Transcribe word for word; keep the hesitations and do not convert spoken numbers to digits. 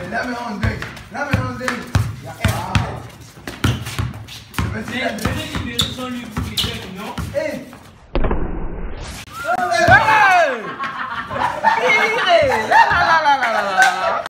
Là, mais on deuil. Là, mais on deuil. Il y a un. Venez libérer son livre qui fait, non? Hey! Hey! Tirez! La la la la la la la.